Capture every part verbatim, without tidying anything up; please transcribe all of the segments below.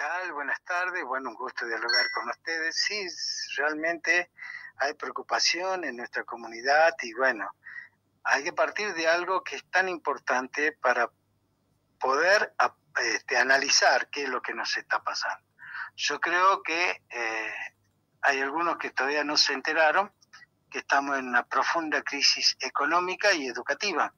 tal? Buenas tardes. Bueno, un gusto dialogar con ustedes. Sí, realmente hay preocupación en nuestra comunidad y bueno, hay que partir de algo que es tan importante para poder este, analizar qué es lo que nos está pasando. Yo creo que eh, hay algunos que todavía no se enteraron que estamos en una profunda crisis económica y educativa.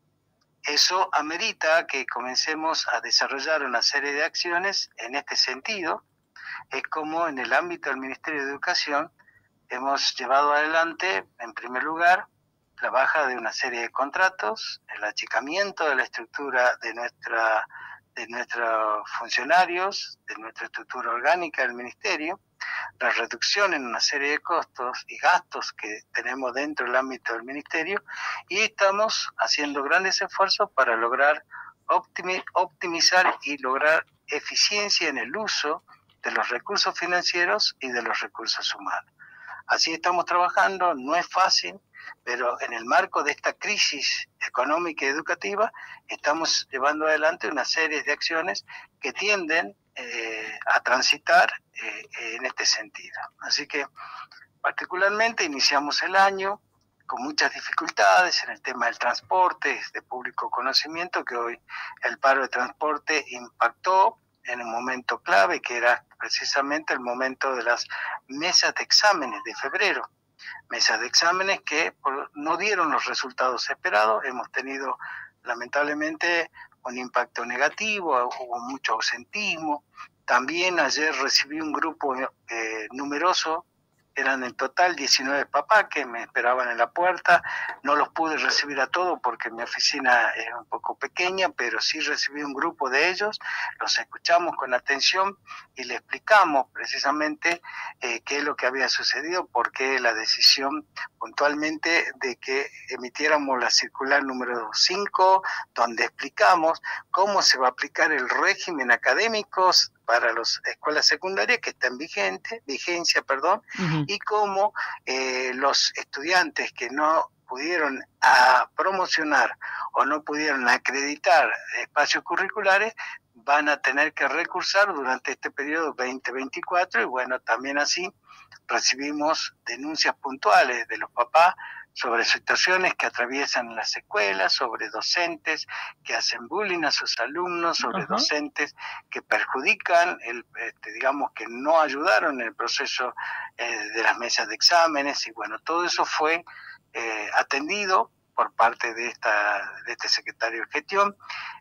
Eso amerita que comencemos a desarrollar una serie de acciones en este sentido. Es como en el ámbito del Ministerio de Educación hemos llevado adelante, en primer lugar, la baja de una serie de contratos, el achicamiento de la estructura de nuestra de nuestros funcionarios, de nuestra estructura orgánica del Ministerio, la reducción en una serie de costos y gastos que tenemos dentro del ámbito del Ministerio, y estamos haciendo grandes esfuerzos para lograr optimi- optimizar y lograr eficiencia en el uso de los recursos financieros y de los recursos humanos. Así estamos trabajando, no es fácil, pero en el marco de esta crisis económica y educativa estamos llevando adelante una serie de acciones que tienden eh, a transitar eh, en este sentido. Así que particularmente iniciamos el año con muchas dificultades en el tema del transporte, es de público conocimiento que hoy el paro de transporte impactó en un momento clave, que era precisamente el momento de las mesas de exámenes de febrero. Mesas de exámenes que no dieron los resultados esperados. Hemos tenido lamentablemente un impacto negativo, hubo mucho ausentismo. También ayer recibí un grupo eh, numeroso, eran en total diecinueve papás que me esperaban en la puerta. No los pude recibir a todos porque mi oficina es un poco pequeña, pero sí recibí un grupo de ellos, los escuchamos con atención y le explicamos precisamente eh, qué es lo que había sucedido, por qué la decisión puntualmente de que emitiéramos la circular número cinco, donde explicamos cómo se va a aplicar el régimen académico para las escuelas secundarias que está en vigente, vigencia, perdón, uh-huh. y cómo eh, los estudiantes que no pudieron a promocionar o no pudieron acreditar espacios curriculares van a tener que recursar durante este periodo veinte veinticuatro, y bueno, también así recibimos denuncias puntuales de los papás sobre situaciones que atraviesan las escuelas, sobre docentes que hacen bullying a sus alumnos, sobre uh-huh. docentes que perjudican, el, este, digamos que no ayudaron en el proceso eh, de las mesas de exámenes, y bueno, todo eso fue eh, atendido por parte de, esta, de este secretario de gestión,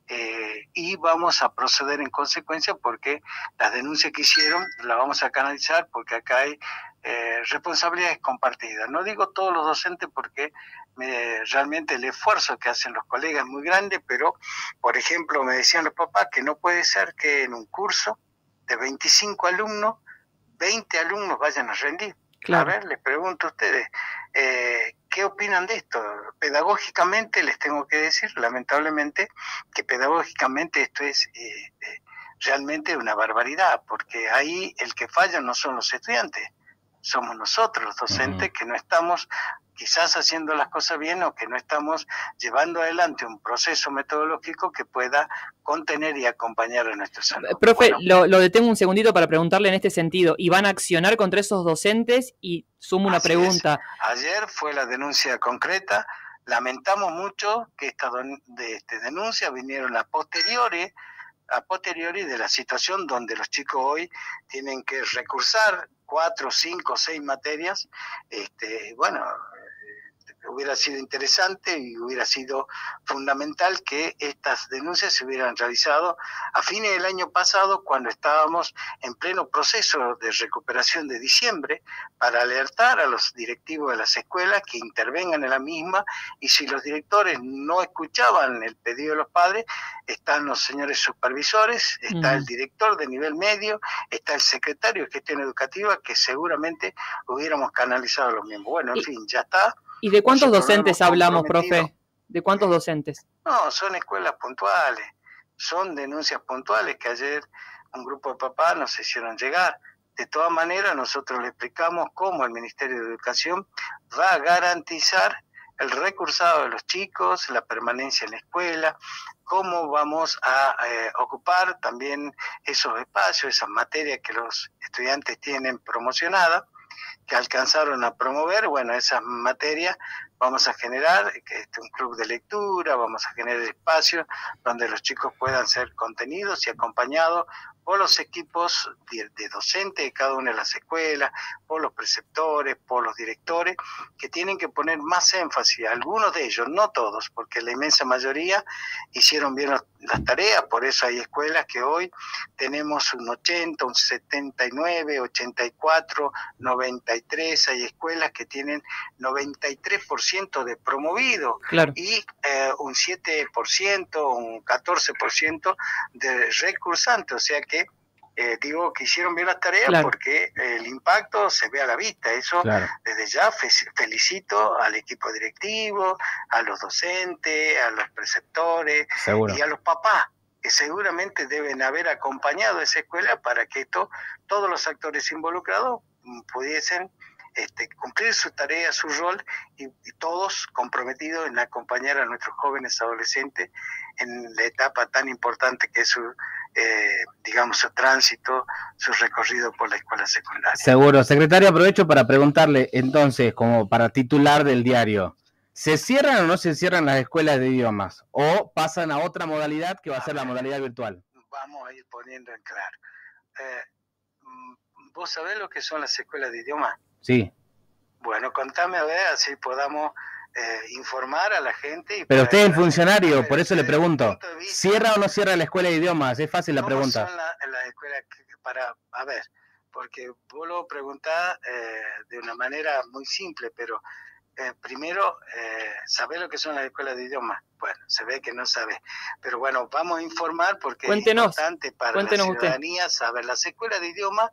eh, y vamos a proceder en consecuencia porque las denuncias que hicieron las vamos a canalizar, porque acá hay eh, responsabilidades compartidas. No digo todos los docentes porque eh, realmente el esfuerzo que hacen los colegas es muy grande, pero por ejemplo me decían los papás que no puede ser que en un curso de veinticinco alumnos, veinte alumnos vayan a rendir. Claro. A ver, les pregunto a ustedes, eh, ¿qué opinan de esto? Pedagógicamente les tengo que decir, lamentablemente, que pedagógicamente esto es eh, eh, realmente una barbaridad, porque ahí el que falla no son los estudiantes, somos nosotros los docentes, uh-huh. que no estamos quizás haciendo las cosas bien, o que no estamos llevando adelante un proceso metodológico que pueda contener y acompañar a nuestros alumnos. Profe, bueno, lo, lo detengo un segundito para preguntarle en este sentido. ¿Y van a accionar contra esos docentes? Y sumo una pregunta. Es. Ayer fue la denuncia concreta. Lamentamos mucho que estas de este, denuncias vinieron a posteriori, a posteriori de la situación donde los chicos hoy tienen que recursar cuatro, cinco, seis materias. Este, bueno, hubiera sido interesante y hubiera sido fundamental que estas denuncias se hubieran realizado a fines del año pasado, cuando estábamos en pleno proceso de recuperación de diciembre, para alertar a los directivos de las escuelas que intervengan en la misma, y si los directores no escuchaban el pedido de los padres, están los señores supervisores, está mm. el director de nivel medio, está el secretario de gestión educativa, que seguramente hubiéramos canalizado lo mismo. Bueno, en y... fin, ya está. ¿Y de cuántos docentes hablamos, profe? ¿De cuántos docentes? No, son escuelas puntuales, son denuncias puntuales que ayer un grupo de papás nos hicieron llegar. De todas maneras, nosotros le explicamos cómo el Ministerio de Educación va a garantizar el recursado de los chicos, la permanencia en la escuela, cómo vamos a eh, ocupar también esos espacios, esas materias que los estudiantes tienen promocionadas, que alcanzaron a promover. Bueno, esas materias vamos a generar que este, un club de lectura, vamos a generar espacios donde los chicos puedan ser contenidos y acompañados por los equipos de, de docentes de cada una de las escuelas, por los preceptores, por los directores, que tienen que poner más énfasis, algunos de ellos, no todos, porque la inmensa mayoría hicieron bien los, las tareas, por eso hay escuelas que hoy tenemos un ochenta, un setenta y nueve, ochenta y cuatro, noventa y tres, hay escuelas que tienen noventa y tres por ciento de promovido, claro. y eh, un siete por ciento, un catorce por ciento de recursantes, o sea que Eh, digo que hicieron bien las tareas, claro, porque el impacto se ve a la vista. Eso, claro, desde ya fe felicito al equipo directivo, a los docentes, a los preceptores, seguro, y a los papás, que seguramente deben haber acompañado a esa escuela para que esto, todos los actores involucrados pudiesen este, cumplir su tarea, su rol, y, y todos comprometidos en acompañar a nuestros jóvenes adolescentes en la etapa tan importante que es su, eh, digamos, su tránsito, su recorrido por la escuela secundaria. Seguro. Secretario, aprovecho para preguntarle, entonces, como para titular del diario, ¿se cierran o no se cierran las escuelas de idiomas? ¿O pasan a otra modalidad que va a, a ser ver, la modalidad virtual? Vamos a ir poniendo en claro. Eh, ¿Vos sabés lo que son las escuelas de idiomas? Sí. Bueno, contame a ver, así podamos eh, informar a la gente. Y Pero usted es el funcionario, ver, por eso le pregunto. Vista, ¿cierra o no cierra la escuela de idiomas? Es fácil la pregunta. ¿Cómo son las la escuelas para, a ver, porque vos lo preguntás eh, de una manera muy simple, pero eh, primero, eh, ¿sabés lo que son las escuelas de idiomas? Bueno, se ve que no sabe. Pero bueno, vamos a informar porque cuéntenos, es importante para cuéntenos la ciudadanía usted. saber. Las escuelas de idiomas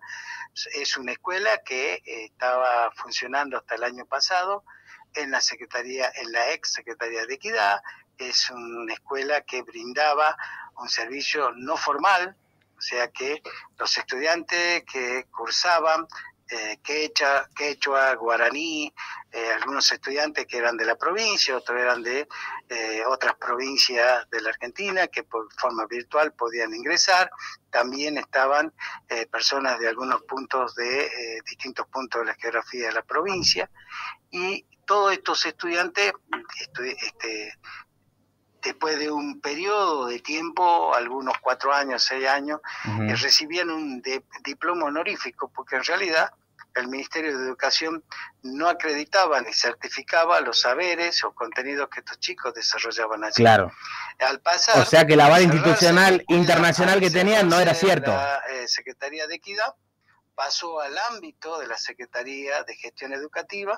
es una escuela que eh, estaba funcionando hasta el año pasado en la Secretaría, en la ex Secretaría de Equidad. Es una escuela que brindaba un servicio no formal, o sea que los estudiantes que cursaban eh, quechua, quechua, guaraní, eh, algunos estudiantes que eran de la provincia, otros eran de eh, otras provincias de la Argentina que por forma virtual podían ingresar. También estaban eh, personas de algunos puntos de eh, distintos puntos de la geografía de la provincia, y todos estos estudiantes estu este, después de un periodo de tiempo, algunos cuatro años, seis años, uh-huh. eh, recibían un de, diploma honorífico, porque en realidad el Ministerio de Educación no acreditaba ni certificaba los saberes o contenidos que estos chicos desarrollaban allí. Claro. Al pasar, o sea que la base institucional internacional que tenían no era cierto. La eh, Secretaría de Equidad pasó al ámbito de la Secretaría de Gestión Educativa,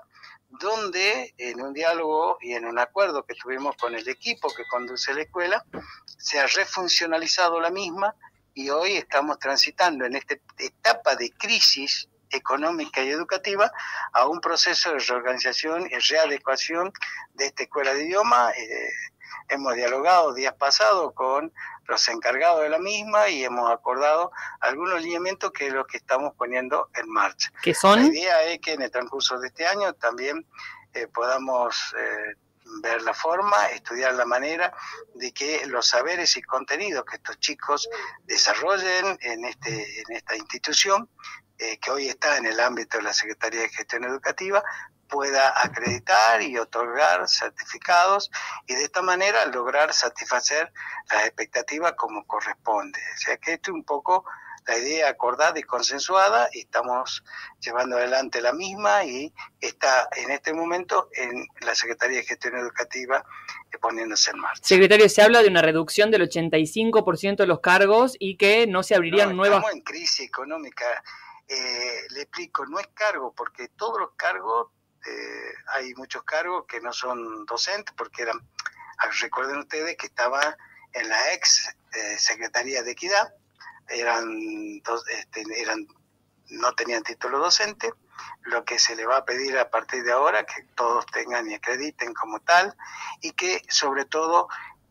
donde en un diálogo y en un acuerdo que tuvimos con el equipo que conduce la escuela, se ha refuncionalizado la misma, y hoy estamos transitando en esta etapa de crisis económica y educativa a un proceso de reorganización y readecuación de esta escuela de idioma. Eh, hemos dialogado días pasados con los encargados de la misma y hemos acordado algunos lineamientos que es lo que estamos poniendo en marcha. ¿Qué son? La idea es que en el transcurso de este año también eh, podamos eh, ver la forma, estudiar la manera de que los saberes y contenidos que estos chicos desarrollen en, este, en esta institución, eh, que hoy está en el ámbito de la Secretaría de Gestión Educativa, pueda acreditar y otorgar certificados, y de esta manera lograr satisfacer las expectativas como corresponde. O sea que esto es un poco la idea acordada y consensuada, y estamos llevando adelante la misma, y está en este momento en la Secretaría de Gestión Educativa eh, poniéndose en marcha. Secretario, se habla de una reducción del ochenta y cinco por ciento de los cargos y que no se abrirían no, nuevas... Estamos en crisis económica. Eh, le explico, no es cargo, porque todos los cargos, eh, hay muchos cargos que no son docentes, porque eran, recuerden ustedes que estaba en la ex eh, Secretaría de Equidad, eran, dos, este, eran no tenían título docente. Lo que se le va a pedir a partir de ahora, que todos tengan y acrediten como tal, y que sobre todo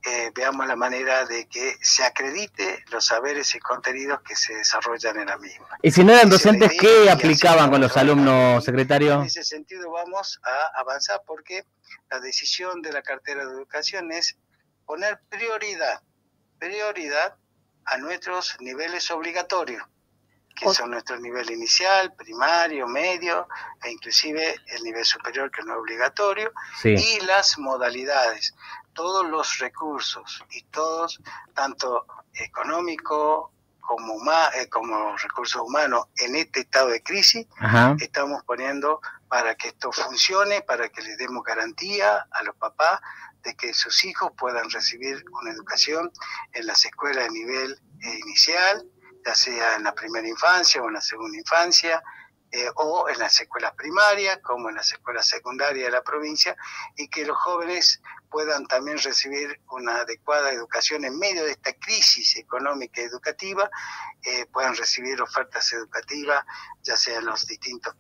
eh, veamos la manera de que se acredite los saberes y contenidos que se desarrollan en la misma. Y si no eran Esa es la docentes, idea, ¿qué y aplicaban así con los vamos a trabajar. alumnos, Y secretario? en ese sentido vamos a avanzar porque la decisión de la cartera de educación es poner prioridad, prioridad a nuestros niveles obligatorios, que son nuestro nivel inicial, primario, medio, e inclusive el nivel superior que no es obligatorio, Sí. y las modalidades, todos los recursos y todos, tanto económico como, huma, eh, como recursos humanos en este estado de crisis, Ajá. estamos poniendo para que esto funcione, para que les demos garantía a los papás de que sus hijos puedan recibir una educación en las escuelas de nivel eh, inicial, ya sea en la primera infancia o en la segunda infancia, eh, o en las escuelas primarias, como en las escuelas secundarias de la provincia, y que los jóvenes puedan también recibir una adecuada educación en medio de esta crisis económica y educativa, eh, puedan recibir ofertas educativas, ya sea en los distintos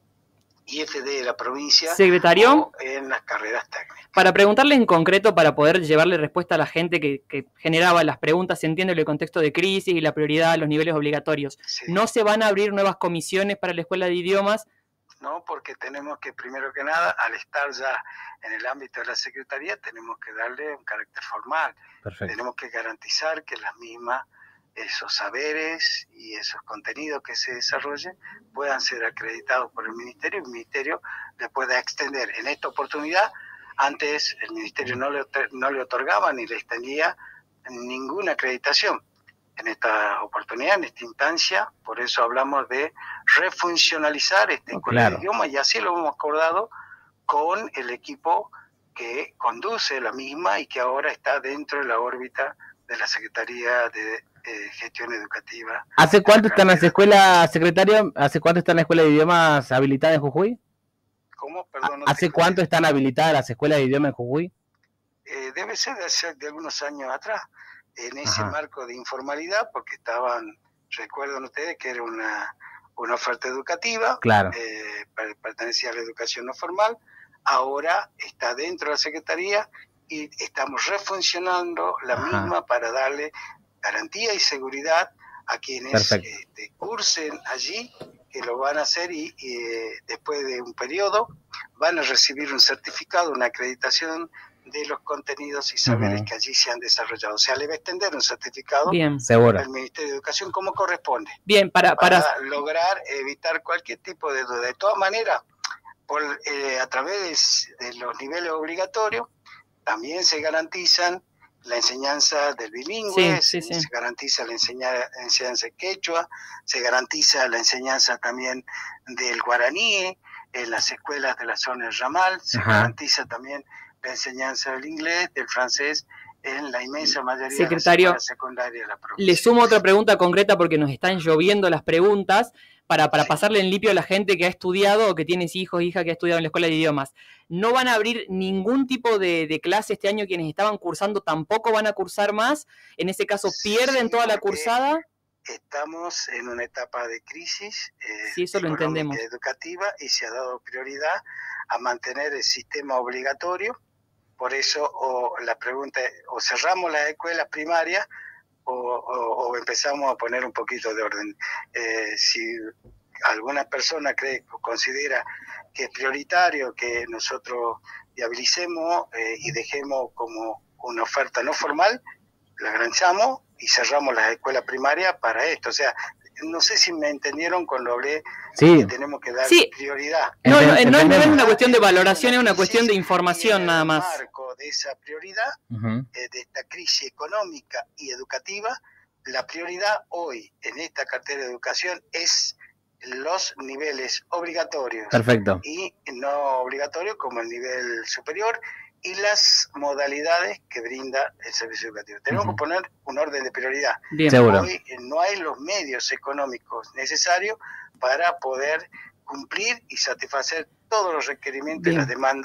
I F D de la provincia, Secretario, o en las carreras técnicas. Para preguntarle en concreto, para poder llevarle respuesta a la gente que, que generaba las preguntas, entiende el contexto de crisis y la prioridad a los niveles obligatorios. Sí. ¿No se van a abrir nuevas comisiones para la Escuela de Idiomas? No, porque tenemos que, primero que nada, al estar ya en el ámbito de la Secretaría, tenemos que darle un carácter formal. Perfecto. Tenemos que garantizar que las mismas, esos saberes y esos contenidos que se desarrollen puedan ser acreditados por el Ministerio y el Ministerio le pueda extender. En esta oportunidad, antes el Ministerio no le, no le otorgaba ni le extendía ninguna acreditación. En esta oportunidad, en esta instancia, por eso hablamos de refuncionalizar esta escuela Claro. de idiomas, y así lo hemos acordado con el equipo que conduce la misma y que ahora está dentro de la órbita de la Secretaría de eh, Gestión Educativa. ¿Hace cuánto están las escuelas, secretario? ¿Hace cuánto están las escuelas de idiomas habilitadas en Jujuy? ¿Cómo? Perdón, no ¿Hace te cuánto están habilitadas las escuelas de idiomas en Jujuy? Eh, debe ser de, hace, de algunos años atrás, en ese Ajá. marco de informalidad, porque estaban, recuerdan ustedes que era una, una oferta educativa, Claro. eh, pertenecía a la educación no formal, ahora está dentro de la Secretaría y estamos refuncionando la Ajá. misma para darle garantía y seguridad a quienes este, cursen allí, que lo van a hacer y, y eh, después de un periodo van a recibir un certificado, una acreditación de los contenidos y saberes Uh-huh. que allí se han desarrollado. O sea, le va a extender un certificado Bien. Seguro. al Ministerio de Educación como corresponde. Bien, para, para, para... lograr evitar cualquier tipo de duda. De todas maneras, por, eh, a través de, de los niveles obligatorios, también se garantizan la enseñanza del bilingüe, Sí, sí, se, sí. se garantiza la enseña, enseñanza de quechua, se garantiza la enseñanza también del guaraní en las escuelas de la zona del ramal, se Ajá. garantiza también la enseñanza del inglés, del francés, en la inmensa mayoría Secretario, de las escuelas secundarias de la provincia. Le sumo otra pregunta concreta porque nos están lloviendo las preguntas para, para Sí. pasarle en limpio a la gente que ha estudiado o que tiene hijos e hijas que ha estudiado en la Escuela de Idiomas. ¿No van a abrir ningún tipo de, de clase este año? Quienes estaban cursando tampoco van a cursar más. En ese caso, ¿pierden Sí, toda la porque cursada? Estamos en una etapa de crisis eh, Sí, eso lo económica entendemos. y educativa, y se ha dado prioridad a mantener el sistema obligatorio. Por eso o la pregunta es, o cerramos las escuelas primarias o, o, o empezamos a poner un poquito de orden. Eh, si alguna persona cree o considera que es prioritario que nosotros viabilicemos eh, y dejemos como una oferta no formal, la garantizamos y cerramos las escuelas primarias para esto. O sea, no sé si me entendieron cuando hablé Sí. que tenemos que dar Sí. prioridad. No, no, no, no es Entendemos. una cuestión de valoración, es una cuestión de información nada más. En el marco de esa prioridad, Uh-huh. eh, de esta crisis económica y educativa, la prioridad hoy en esta cartera de educación es los niveles obligatorios Perfecto. y no obligatorios como el nivel superior y las modalidades que brinda el servicio educativo. Tenemos Uh-huh. que poner un orden de prioridad. Bien. Seguro. Hoy eh, no hay los medios económicos necesarios para poder cumplir y satisfacer todos los requerimientos Bien. y las demandas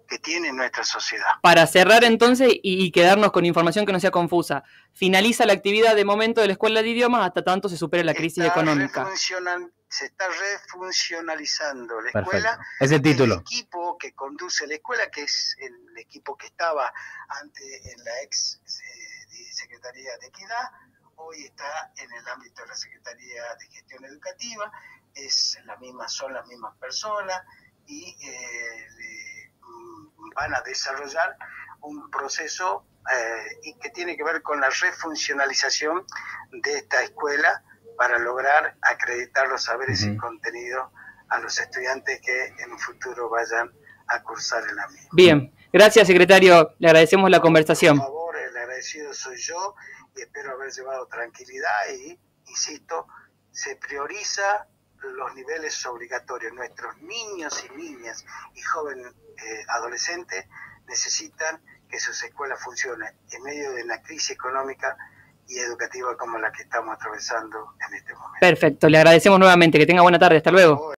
que tiene nuestra sociedad. Para cerrar entonces y, y quedarnos con información que no sea confusa, finaliza la actividad de momento de la Escuela de Idiomas hasta tanto se supere la crisis Está económica. Se está refuncionalizando la Perfecto. escuela. Ese título. El equipo que conduce la escuela, que es el equipo que estaba antes en la ex eh, Secretaría de Equidad, hoy está en el ámbito de la Secretaría de Gestión Educativa, es la misma, son las mismas personas y eh, de, van a desarrollar un proceso eh, y que tiene que ver con la refuncionalización de esta escuela para lograr acreditar los saberes uh-huh. y contenidos a los estudiantes que en un futuro vayan a cursar en la misma. Bien, gracias secretario, le agradecemos la conversación. Por favor, el agradecido soy yo y espero haber llevado tranquilidad y, insisto, se prioriza los niveles obligatorios. Nuestros niños y niñas y jóvenes eh, adolescentes necesitan que sus escuelas funcionen en medio de una crisis económica y educativa como la que estamos atravesando en este momento. Perfecto, le agradecemos nuevamente, que tenga buena tarde, hasta luego.